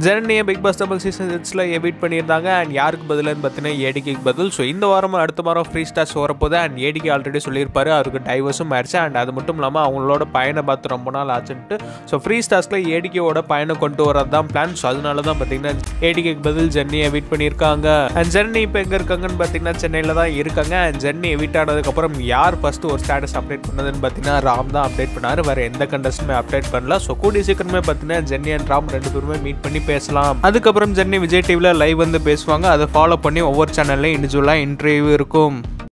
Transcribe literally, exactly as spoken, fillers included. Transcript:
ஜனனியை Bigg Boss Tamil season சிக்ஸில் evict பண்ணியிருந்தாங்க. And யாருக்கு பதிலுன்னு பார்த்தீங்கன்னா ஏடிகேக்கு பதில். ஸோ இந்த வாரம் அடுத்த வாரம் ஃப்ரீ ஸ்டார்ஸ் வரப்போது. அண்ட் ஏடிகே ஆல்ரெடி சொல்லியிருப்பாரு அவருக்கு டைவர்ஸும் ஆயிடுச்சு. அண்ட் அது மட்டும் இல்லாமல் அவங்களோட பயணம் பார்த்து ரொம்ப நாள் ஆச்சுன்ட்டு. ஸோ ஃப்ரீ ஸ்டார்ஸில் ஏடிகேவோட பயணம் கொண்டு வரது தான் பிளான். ஸோ அதனால தான் பார்த்தீங்கன்னா ஏடிகேக்கு பதில் ஜென்னி எவிட் பண்ணியிருக்காங்க. அண்ட் ஜென்னி இப்போ எங்கே இருக்காங்கன்னு பார்த்தீங்கன்னா சென்னையில் தான் இருக்காங்க. அண்ட் ஜென்னி எவிட் ஆனதுக்கப்புறம் யார் ஃபஸ்ட்டு ஒரு ஸ்டேட்டஸ் அப்டேட் பண்ணதுன்னு பார்த்தீங்கன்னா ராம் தான் அப்டேட் பண்ணார். வேறு எந்த கண்டஸ்ட்டுமே அப்டேட் பண்ணல. ஸோ கூடிய சீக்கிரமே பார்த்தீங்கன்னா ஜென்னி அண்ட் ராம் ரெண்டு பேருமே மீட் பண்ணி பேசலாம். அதுக்கப்புறம் ஜென்னி விஜய் டிவியில் லைவ் வந்து பேசுவாங்க. அதை ஃபாலோ பண்ணி ஒவ்வொரு சேனல்லையும் இண்டிவிஜுவலாக இன்டர்வியூ இருக்கும்.